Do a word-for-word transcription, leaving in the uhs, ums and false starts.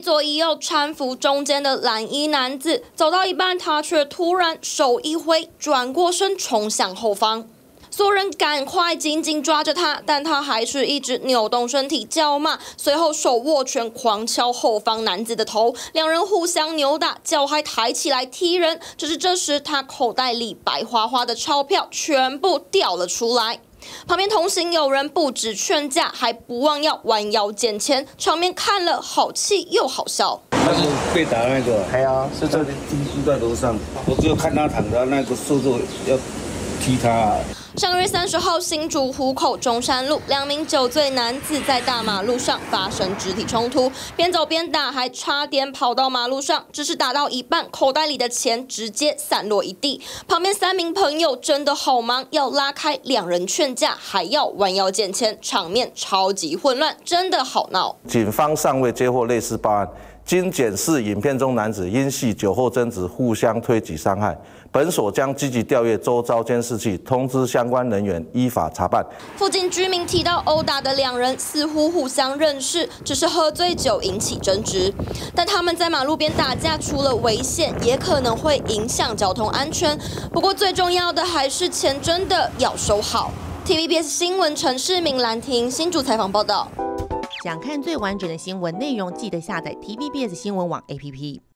左一右搀扶中间的蓝衣男子，走到一半，他却突然手一挥，转过身冲向后方。所有人赶快紧紧抓着他，但他还是一直扭动身体叫骂，随后手握拳狂敲后方男子的头，两人互相扭打，脚还抬起来踢人。只是这时他口袋里白花花的钞票全部掉了出来。旁边同行有人不止劝架，还不忘要弯腰捡钱，场面看了好气又好笑。 他是被打的那个， 哎呀， 是这里钉住在楼上，我只有看他躺着，那个叔叔要踢他。 上个月三十号，新竹湖口中山路，两名酒醉男子在大马路上发生肢体冲突，边走边打，还差点跑到马路上，只是打到一半，口袋里的钱直接散落一地。旁边三名朋友真的好忙，要拉开两人劝架，还要弯腰捡钱，场面超级混乱，真的好闹。 警方尚未接获类似报案。经检视影片中男子因系酒后争执互相推挤伤害，本所将积极调阅周遭监视器，通知相关人员依法查办。 附近居民提到，殴打的两人似乎互相认识，只是喝醉酒引起争执。但他们在马路边打架，除了危险，也可能会影响交通安全。不过最重要的还是钱真的要收好。T V B S 新闻陈世明、兰婷新竹采访报道。 想看最完整的新闻内容，记得下载 T V B S 新闻网 A P P。